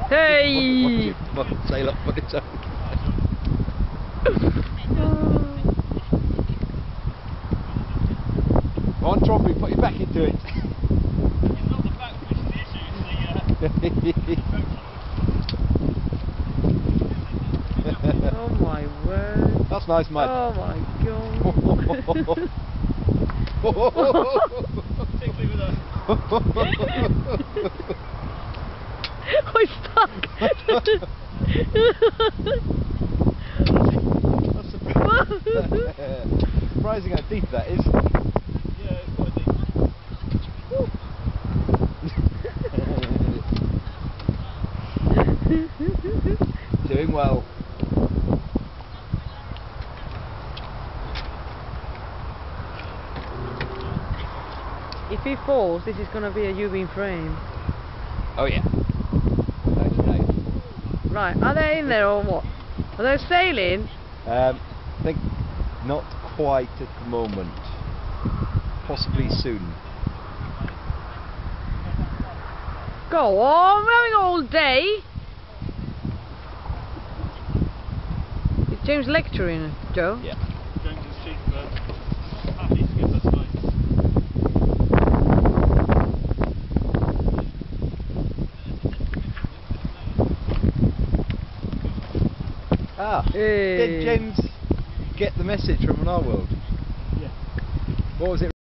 Hey! Watch it sail up on its own. Come on, Trompy, put your back into it. It's not the back push the issue, Oh my word. That's nice, mate. Oh my god. particularly with a... I'm stuck. That's surprising how deep that is. Yeah, it's quite deep. Doing well. If he falls, this is going to be a U-beam frame. Oh yeah. Right, are they in there or what? Are they sailing? I think not quite at the moment. Possibly soon. Go on, we're having all day. Is James lecturing, Joe? Yeah. James is cheap, but happy to give us nice. Ah, Hey. did James get the message from our world? Yeah. What was it?